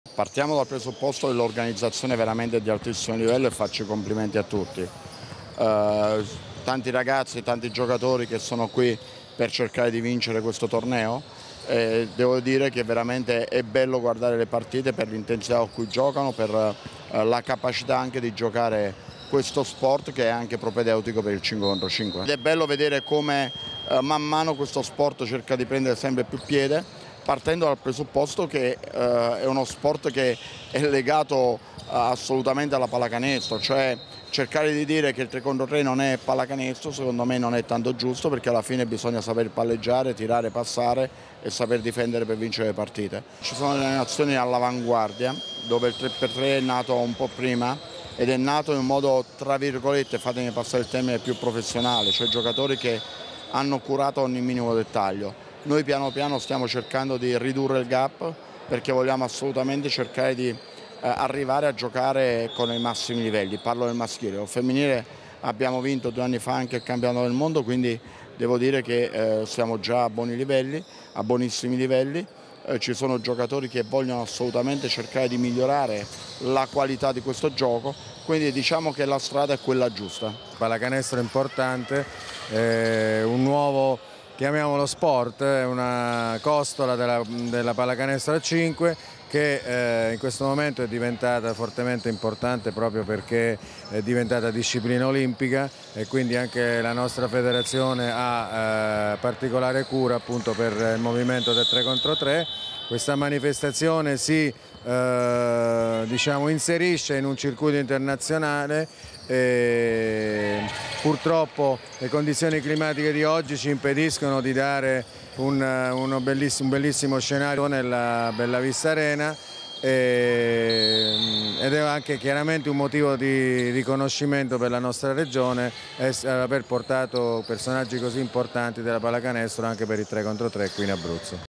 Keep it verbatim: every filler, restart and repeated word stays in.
Partiamo dal presupposto dell'organizzazione veramente di altissimo livello e faccio i complimenti a tutti. Eh, tanti ragazzi, tanti giocatori che sono qui per cercare di vincere questo torneo. Eh, devo dire che veramente è bello guardare le partite per l'intensità con cui giocano, per eh, la capacità anche di giocare questo sport che è anche propedeutico per il cinque contro cinque. Ed è bello vedere come eh, man mano questo sport cerca di prendere sempre più piede, partendo dal presupposto che eh, è uno sport che è legato eh, assolutamente alla pallacanestro, cioè cercare di dire che il tre contro tre non è pallacanestro secondo me non è tanto giusto, perché alla fine bisogna saper palleggiare, tirare, passare e saper difendere per vincere le partite. Ci sono delle nazioni all'avanguardia dove il tre per tre è nato un po' prima ed è nato in un modo, tra virgolette, fatemi passare il termine, più professionale, cioè giocatori che hanno curato ogni minimo dettaglio. Noi piano piano stiamo cercando di ridurre il gap perché vogliamo assolutamente cercare di eh, arrivare a giocare con i massimi livelli. Parlo del maschile, o femminile abbiamo vinto due anni fa anche il campionato del mondo, quindi devo dire che eh, siamo già a buoni livelli, a buonissimi livelli. Eh, ci sono giocatori che vogliono assolutamente cercare di migliorare la qualità di questo gioco, quindi diciamo che la strada è quella giusta. Pallacanestro è importante, eh, un nuovo, chiamiamolo sport, è una costola della, della pallacanestro a cinque che eh, in questo momento è diventata fortemente importante proprio perché è diventata disciplina olimpica e quindi anche la nostra federazione ha eh, particolare cura appunto per il movimento del tre contro tre. Questa manifestazione si eh, diciamo, inserisce in un circuito internazionale e purtroppo le condizioni climatiche di oggi ci impediscono di dare un, uno bellissimo, un bellissimo scenario nella Bellavista Arena e, ed è anche chiaramente un motivo di riconoscimento per la nostra regione aver portato personaggi così importanti della pallacanestro anche per il tre contro tre qui in Abruzzo.